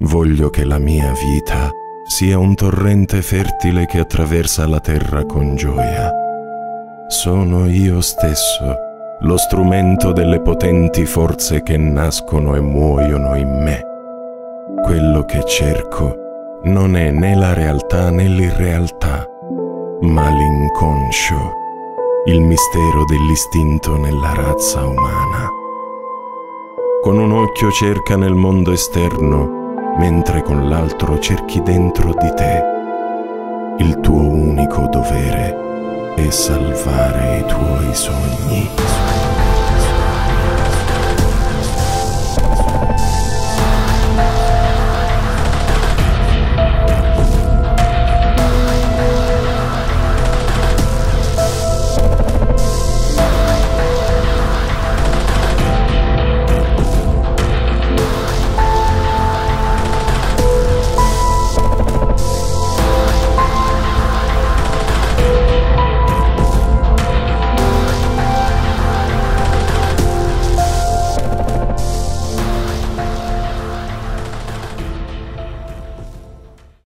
Voglio che la mia vita sia un torrente fertile che attraversa la terra con gioia. Sono io stesso, lo strumento delle potenti forze che nascono e muoiono in me. Quello che cerco non è né la realtà né l'irrealtà, ma l'inconscio, il mistero dell'istinto nella razza umana. Con un occhio cerca nel mondo esterno, mentre con l'altro cerchi dentro di te. Il tuo unico dovere è salvare i tuoi sogni.